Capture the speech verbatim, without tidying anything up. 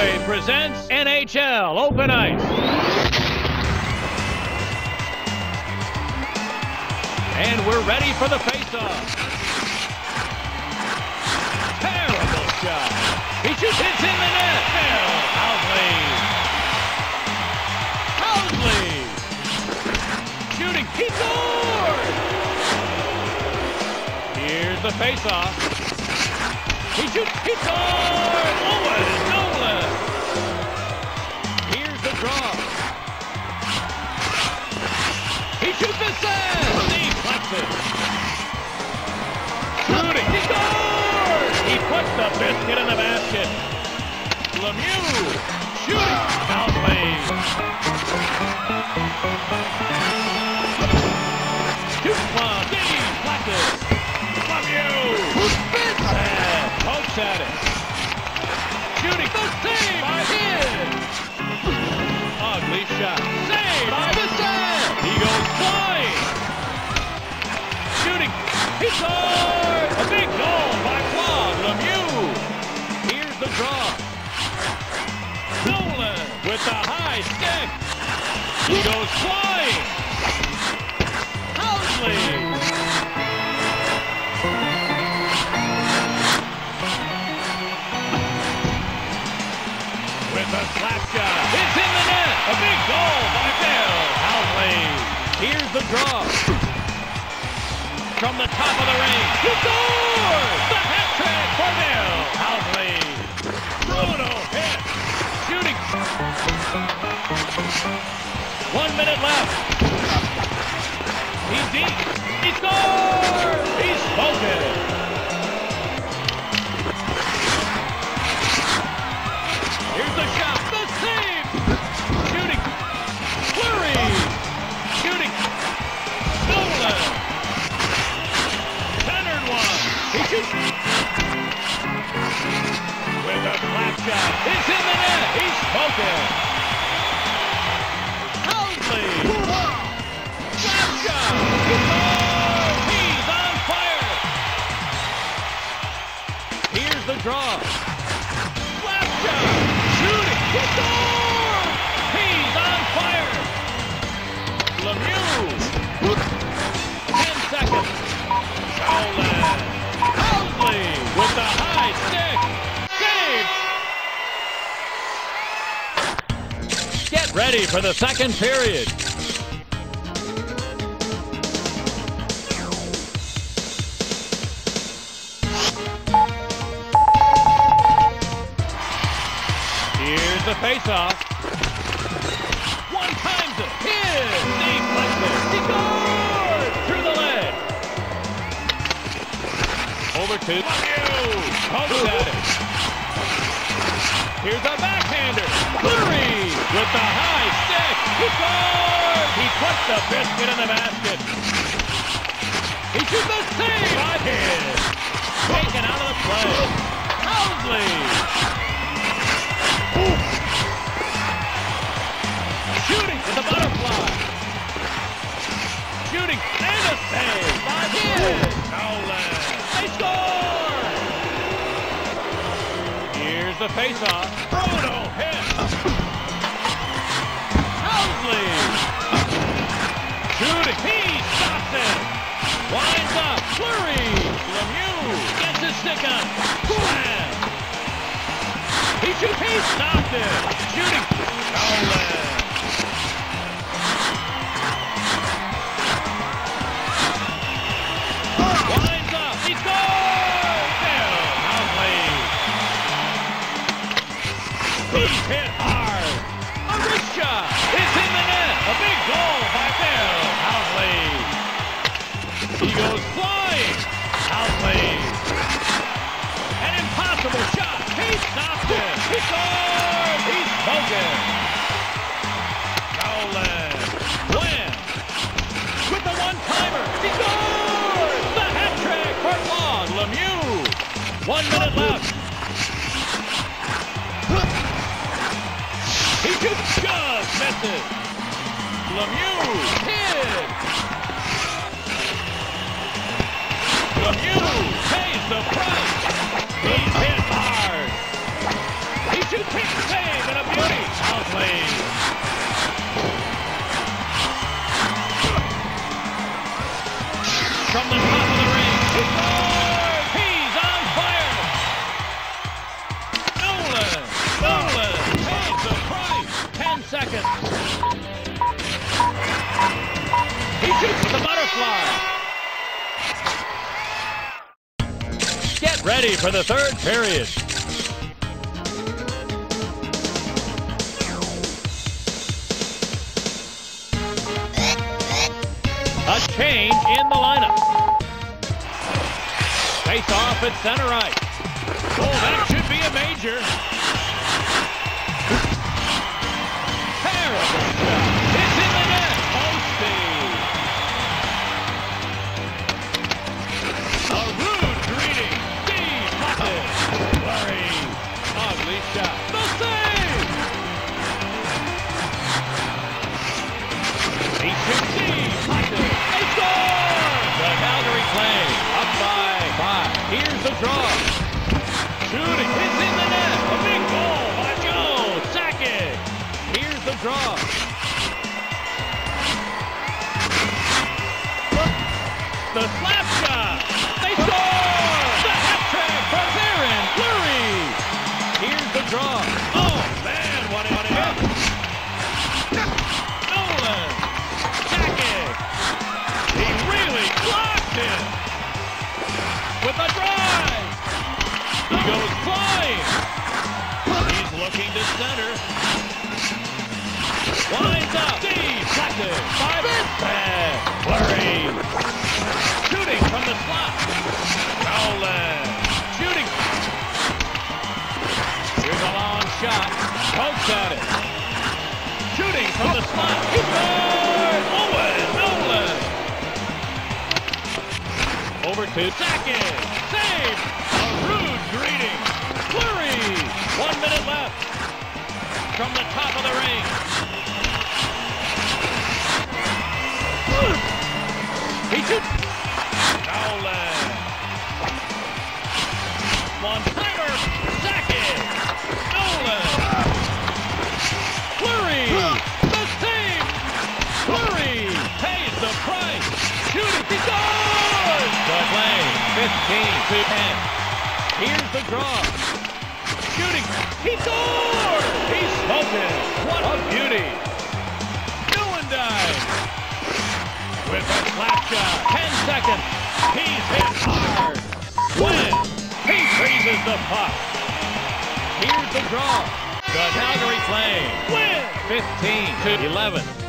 Gatorade presents N H L Open Ice. And we're ready for the face-off. Terrible shot. He shoots, hits in the net. Phil Housley. Housley. Shooting, he scores! Here's the face-off. He shoots, he scores! Owen Nolan. Here's the draw. He shoots the set. Steve Flexen. Shooting, he scores! He puts the biscuit in the basket. Lemieux shooting. Housley. Shoots one. Steve Flexen. Lemieux. Vincent pokes at it. Shooting. The save by his. Ugly shot. Save by Vincent. He goes flying. Shooting. He scores. A big goal by Claude Lemieux. Here's the draw. Nolan with the high stick. He goes flying. Housley. With a slap shot. It's in the net. A big goal by Phil Housley. Here's the draw. From the top of the ring. He scores! The hat trick for Phil Housley. Brutal hit. Shooting. One minute left. He's deep. He scores! He's spoken. Here's the shot. The save. Shooting. Fleury. Shooting. Nolan. Centered one. He shoots. With a slap shot. It's in the net. He's spoken. Housley. Slap shot. He scores. He's on fire. Here's the draw. Slap shot. Shooting. He scores. He's on fire. Lemieux. Ten seconds. Nolan. Housley with the high stick. Saved. Get ready for the second period. Here's the face-off. One times it. His. Steve Flexen. He scores! Through the leg. Over to Lemieux. Pokes at it. Here's a backhander. Fleury with the high stick. He scores! He puts the biscuit in the basket. He shoots the save by his. Taken out of the play. Housley. Shooting with the butterfly. Shooting and a save by his. Nolan. They score! Here's the face-off. Brutal hit. Housley. Shooting. He stops it. Winds up. Fleury. Lemieux gets his stick on. Slam. He shoots. He stopped it. Shooting. Nolan. Winds up. He scores. Phil Housley. He's hit hard. A wrist shot. It's in the net. A big goal by Phil Housley. He goes flying. Housley. An impossible shot. He stopped it. He scores. He's spoken. Nolan. Win. With the one-timer. He scores. The hat trick for Claude Lemieux. One minute left. He just misses. Lemieux hit. Lemieux pays the price. He's hit hard. He shoots, he saves. seconds. He shoots with the butterfly. Get ready for the third period. A change in the lineup. Face off at center right. Oh, that should be a major. Terrible shot. It's in the net. Posty. A rude greeting. Steve Puckett. Flurry. Ugly shot. The save. He shoots Steve Puckett. They score. The Calgary Flames up by five. Here's the draw. Shooting. It's in the net. A big goal by Joe Sakic. Here's the draw. The slap shot. They score. The hat trick from Aaron Fleury. Here's the draw. Oh, man, what a hit. Nolan. Sakic. He really blocked it. With a drive. He goes flying. He's looking to center. Lines up. Steve Puckett. Five back. Flurry. Shooting from the slot. Nolan. Shooting. Here's a long shot. Pokes at it. Shooting from the slot. He scores. Owen Nolan. Over to Sakic. Save. A rude greeting. Fleury. One minute left. From the top of the ring. He shoots. Nolan. One-timer. Sakic. Nolan. Fleury. The save. Fleury pays the price. Shooting. He scores. The Flames. fifteen to ten. Here's the draw. Shooting. He scores. He's spoken. What a beauty. Newendijk. With a slap shot. Ten seconds. He's hit hard. Win. He freezes the puck. Here's the draw. The Calgary Flames win. fifteen to eleven.